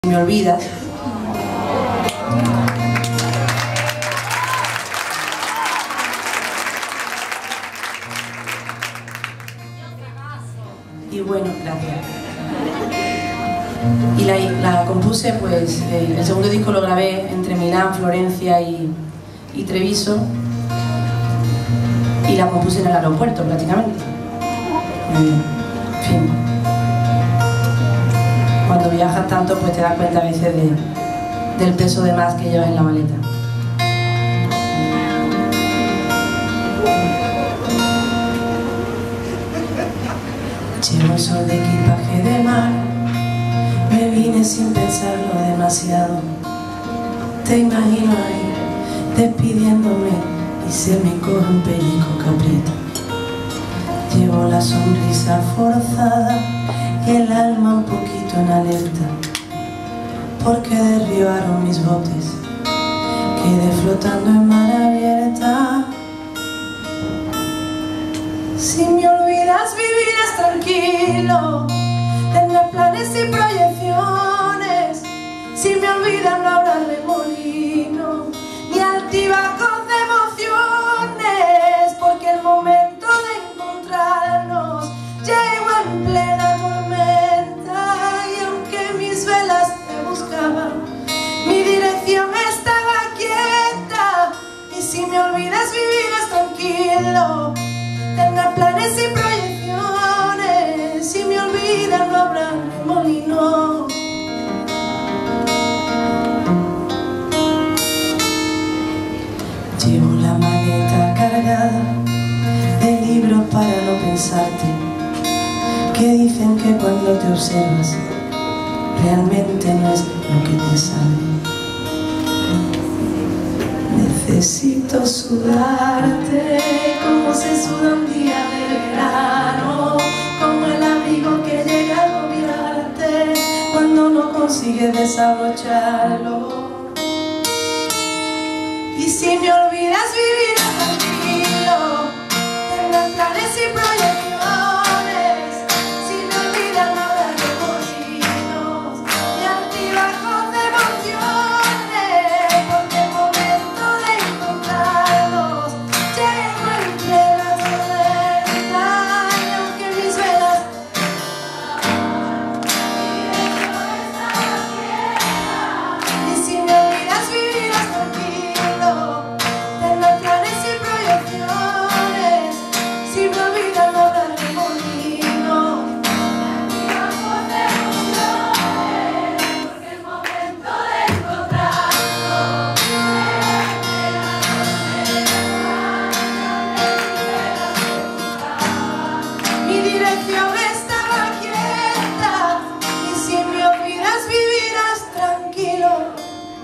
Me olvidas. Y bueno, gracias. Y la compuse, pues, el segundo disco lo grabé entre Milán, Florencia y Treviso, y la compuse en el aeropuerto prácticamente. En fin. Cuando viajas tanto, pues te das cuenta a veces del peso de más que llevas en la maleta. Llevo un sol de equipaje de mar, me vine sin pensarlo demasiado. Te imagino ahí, despidiéndome, y se me corre un pellizco que aprieta. Llevo la sonrisa forzada y el alma un poquito en alerta, porque derribaron mis botes, quedé flotando en mar abierta. Si me olvidas vivirás tranquilo, tendrás planes y proyecciones. Si me olvidas no habrá remolino, ni altibajos de emociones, porque el momento de encontrarnos llegó en plena tormenta. Y aunque mis velas te buscaban, mi dirección estaba quieta. Y si me olvidas vivirás tranquilo, tendrás planes y proyecciones. Si me olvidas no habrá remolino. Llevo la maleta cargada de libros para no pensarte, que dicen que cuando te observas realmente no es lo que te sale. Necesito sudarte como se suda un día de verano, como el abrigo que llega a agobiarte cuando no consigues desabrocharlo. Y si me olvidas vivirás tranquilo, tendrás planes y proyecciones. Si me olvidas no habrá remolinos, ni altibajos de emociones, porque el momento de encontrarnos llegó en plena tormenta. Y aunque mis velas y si me olvidas vivirás tranquilo, tendrás planes y proyecciones. Si me olvidas no habrá remolino, porque el momento de encontrarnos mi dirección estaba quieta. Y si me olvidas vivirás tranquilo.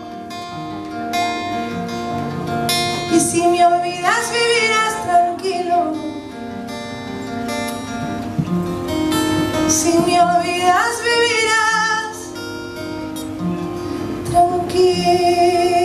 Y si me olvidas vivirás tranquilo. Si me olvidas vivirás tranquilo.